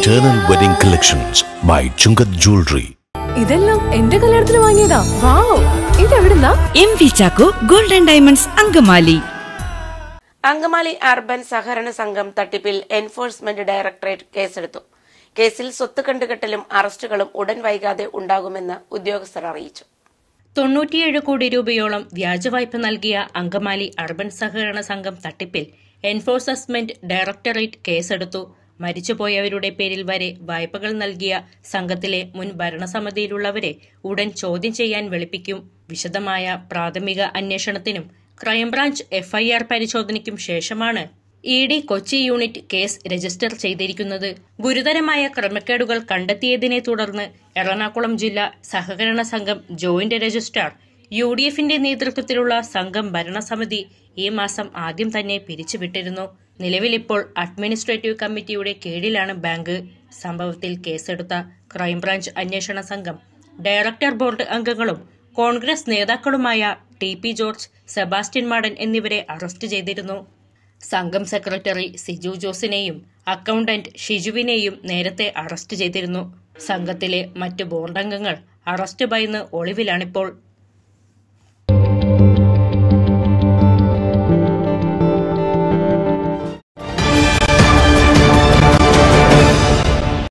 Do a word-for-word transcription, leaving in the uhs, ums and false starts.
Eternal Wedding Collections by Chungat Jewelry. ഇതെല്ലാം എന്റെ കല്യാണത്തിന് വാങ്ങിയതാ. വാവ്, ഇതെവിടുന്നാ? M V Chacko golden diamonds Angamaly. Angamaly urban സഹകരണ സംഘം തട്ടിപ്പിൽ എൻഫോഴ്സ്മെന്റ് ഡയറക്ടറേറ്റ് കേസെടുത്തു. കേസിൽ സ്വത്ത് കണ്ടുകെട്ടലും അറസ്റ്റുകളും ഉടൻ വൈകാതെ ഉണ്ടാകുമെന്ന് ഉദ്യോഗസ്ഥർ അറിയിച്ചു. തൊണ്ണൂറ്റിയേഴ് കോടി രൂപയോളം വ്യാജവായ്പ നൽകിയ അങ്കമാലി അർബൻ സഹകരണ സംഘം തട്ടിപ്പിൽ എൻഫോഴ്സ്മെന്റ് ഡയറക്ടറേറ്റ് കേസെടുത്തു. മരിച്ചുപോയവരുടെ പേരിൽ വരെ വായ്പകൾ നൽകിയ സംഘത്തിലെ മുൻ ഭരണസമിതിയിലുള്ളവരെ ഉടൻ ചോദ്യം ചെയ്യാൻ വിളിപ്പിക്കും. വിശദമായ പ്രാഥമിക അന്വേഷണത്തിനും ക്രൈംബ്രാഞ്ച് എഫ്ഐആർ പരിശോധനയ്ക്കും ശേഷമാണ് E D Kochi unit case register ചെയ്തിരിക്കുന്നത്. ഗുരുതരമായ ക്രമക്കേടുകൾ കണ്ടെത്തിയതിനെ തുടർന്ന് എറണാകുളം ജില്ലാ സഹകരണ സംഘം ജോയിന്റ് രജിസ്ട്രാർ യു ഡി എഫിന്റെ നേതൃത്വത്തിലുള്ള സംഘം ഭരണസമിതി ഈ മാസം ആദ്യം തന്നെ പിരിച്ചുവിട്ടിരുന്നു. നിലവിലിപ്പോൾ അഡ്മിനിസ്ട്രേറ്റീവ് കമ്മിറ്റിയുടെ കീഴിലാണ് ബാങ്ക്. സംഭവത്തിൽ കേസെടുത്ത ക്രൈംബ്രാഞ്ച് അന്വേഷണ സംഘം ഡയറക്ടർ ബോർഡ് അംഗങ്ങളും കോൺഗ്രസ് നേതാക്കളുമായ ടി പി ജോർജ്, സെബാസ്റ്റ്യൻ മാടൻ എന്നിവരെ അറസ്റ്റ് ചെയ്തിരുന്നു. സംഘം സെക്രട്ടറി സിജു ജോസിനെയും അക്കൌണ്ടന്റ് ഷിജുവിനെയും നേരത്തെ അറസ്റ്റ് ചെയ്തിരുന്നു. സംഘത്തിലെ മറ്റ് ബോർഡംഗങ്ങൾ അറസ്റ്റ് ഭയന്ന് ഒളിവിലാണിപ്പോൾ.